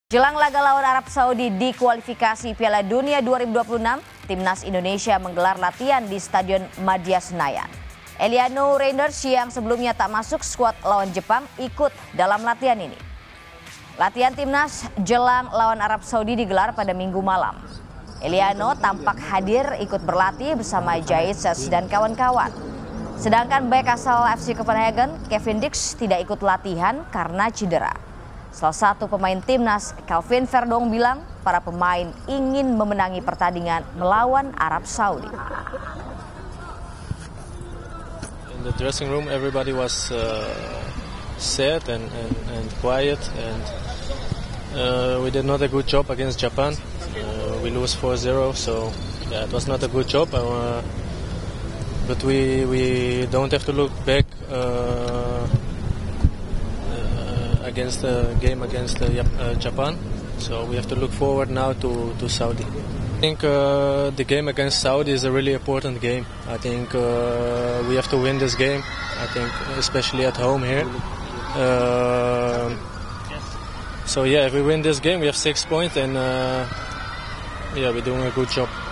Jelang laga lawan Arab Saudi di kualifikasi Piala Dunia 2026, Timnas Indonesia menggelar latihan di Stadion Madya Senayan. Eliano Reijnders yang sebelumnya tak masuk skuad lawan Jepang ikut dalam latihan ini. Latihan Timnas Jelang lawan Arab Saudi digelar pada Minggu malam. Eliano tampak hadir ikut berlatih bersama Jay Idzes dan kawan-kawan. Sedangkan bek asal FC Copenhagen, tidak ikut latihan karena cedera. Salah satu pemain Timnas, Verdonk bilang para pemain ingin memenangi pertandingan melawan Arab Saudi. In the dressing room, everybody was sad and quiet, and we did not a good job against Japan. We lose 4-0, so yeah, it was not a good job. But we don't have to look back. Against the game against Japan, so we have to look forward now to Saudi. I think the game against Saudi is a really important game. I think we have to win this game. I think especially at home here. So yeah, if we win this game, we have 6 points, and yeah, we're doing a good job.